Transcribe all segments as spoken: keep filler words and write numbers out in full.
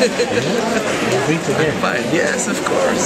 We'll meet again. Fine. Yes, of course.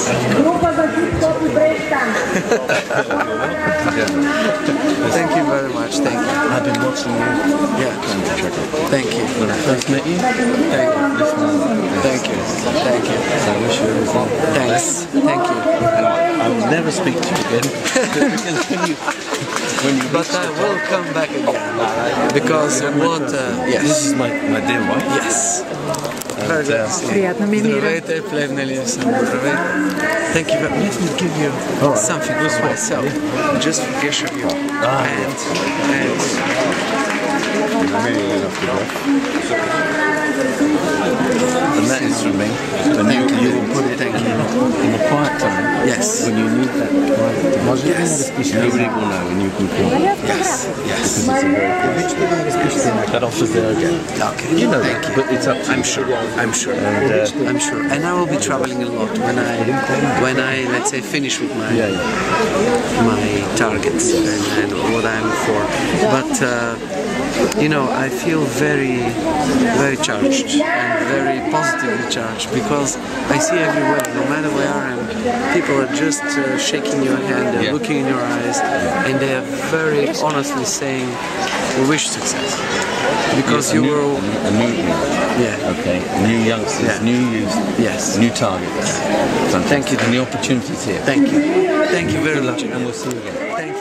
Thank you very much. Thank you. I've been watching you. Yeah. Thank you. When I first met you, Thank you. Thank you. Thank you. so I wish you everything. Thanks. Thank you. And I will never speak to you again. Because when you, when you But I will come back again because what? Uh, This yes. is my, my dear wife. Yes. Very good. Приятно, мне мира. Здравейте, плевнали съм. Здравейте. Thank you. Let me give you something for myself, just for Gesher you. And and And that is from me. And you, you will put it thank you. in the quiet time. Yes. When you need that quiet. Yes. Nobody will know and you can call. Yes. Yes. That offers there again. Okay. You know Thank that, you. but it's up to I'm you. sure. I'm sure. And, uh, I'm sure. And I will be traveling a lot when I when I let's say finish with my Yeah, yeah. my targets and, and what I'm for. But uh, you know, I feel very very charged and very positively charged because I see everywhere, no matter where I am, people are just uh, shaking your hand, they're Yeah. looking in your eyes, and they are very honestly saying, "We wish success." Because a you new, were, a new, yeah. okay, new youngsters, Yeah. new youth, Yes. new targets. Fantastic. Thank you. And the opportunities here. Thank you. Thank you very Good much. luck, and we'll see you again. Thank